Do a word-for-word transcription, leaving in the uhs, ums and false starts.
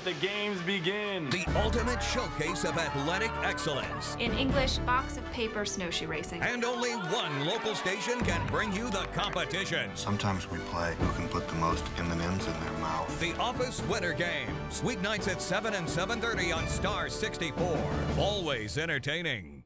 Let the games begin. The ultimate showcase of athletic excellence. In English, box of paper snowshoe racing. And only one local station can bring you the competition. Sometimes we play who can put the most M and M's in their mouth. The Office Winter Games. Weeknights at seven and seven thirty on Star sixty-four. Always entertaining.